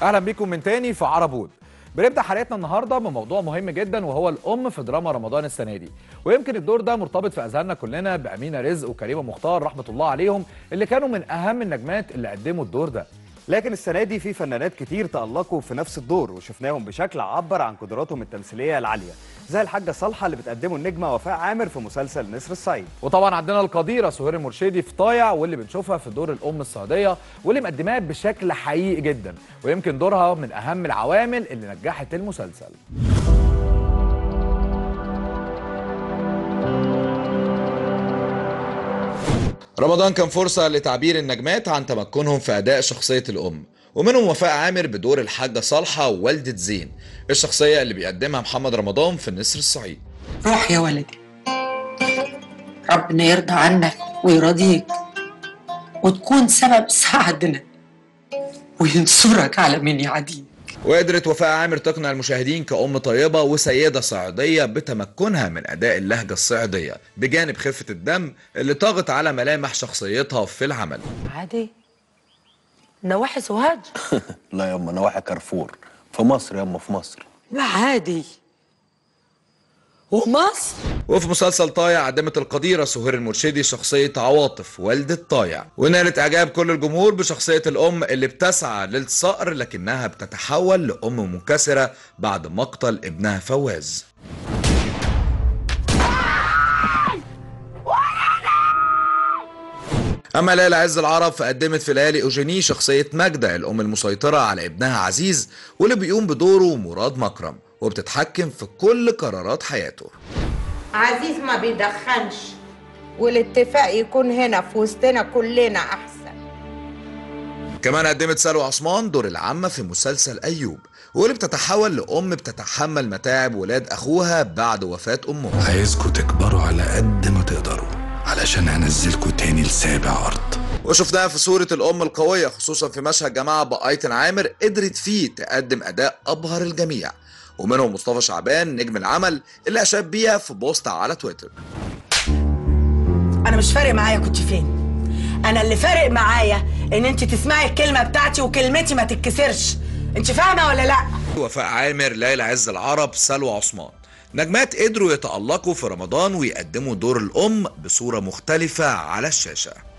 اهلا بيكم من تاني في عربود. بنبدا حلقتنا النهارده بموضوع مهم جدا وهو الام في دراما رمضان السنه دي، ويمكن الدور ده مرتبط في اذهاننا كلنا بامينه رزق وكريمه مختار رحمه الله عليهم، اللي كانوا من اهم النجمات اللي قدموا الدور ده. لكن السنه دي في فنانات كتير تألقوا في نفس الدور وشفناهم بشكل عبر عن قدراتهم التمثيليه العاليه، زي الحاجه صالحه اللي بتقدمه النجمه وفاء عامر في مسلسل نسر الصعيد. وطبعا عندنا القديره سهير المرشدي في طايع، واللي بنشوفها في دور الام الصعيديه واللي مقدماه بشكل حقيقي جدا، ويمكن دورها من اهم العوامل اللي نجحت المسلسل. رمضان كان فرصة لتعبير النجمات عن تمكنهم في أداء شخصية الأم، ومنهم وفاء عامر بدور الحاجة صالحة ووالدة زين، الشخصية اللي بيقدمها محمد رمضان في نسر الصعيد. روح يا ولدي، ربنا يرضى عنك ويرضيك وتكون سبب سعدنا وينصرك على من يعاديك. وقدرت وفاء عامر تقنع المشاهدين كأم طيبة وسيدة صعيدية بتمكنها من أداء اللهجة الصعيدية بجانب خفة الدم اللي طاغت على ملامح شخصيتها في العمل. عادي نواحي سوهاج؟ لا ياما، نواحي كارفور في مصر ياما، في مصر. لا عادي ومصر. وفي مسلسل طايع قدمت القديرة سهير المرشدي شخصية عواطف والدة طايع، ونالت إعجاب كل الجمهور بشخصية الأم اللي بتسعى للصقر لكنها بتتحول لأم منكسرة بعد مقتل ابنها فواز. أما ليلى عز العرب فقدمت في ليالي أوجيني شخصية ماجدة الأم المسيطرة على ابنها عزيز، واللي بيقوم بدوره مراد مكرم وبتتحكم في كل قرارات حياته. عزيز ما بيدخنش، والاتفاق يكون هنا في وسطنا كلنا أحسن. كمان قدمت سلوى عثمان دور العمة في مسلسل أيوب، واللي بتتحول لأم بتتحمل متاعب ولاد أخوها بعد وفاة أمها. عايزكوا تكبروا على قد ما تقدروا علشان هنزلكوا تاني لسابع أرض. وشفناها في صورة الأم القوية، خصوصا في مشهد جماعة بأيتن عامر قدرت فيه تقدم أداء أبهر الجميع، ومنهم مصطفى شعبان نجم العمل اللي أشاد بيها في بوست على تويتر. أنا مش فارق معايا كنت فين، أنا اللي فارق معايا إن أنت تسمعي الكلمة بتاعتي وكلمتي ما تتكسرش، أنت فاهمة ولا لأ؟ وفاء عامر، ليلى عز العرب، سلوى عثمان، نجمات قدروا يتألقوا في رمضان ويقدموا دور الأم بصورة مختلفة على الشاشة.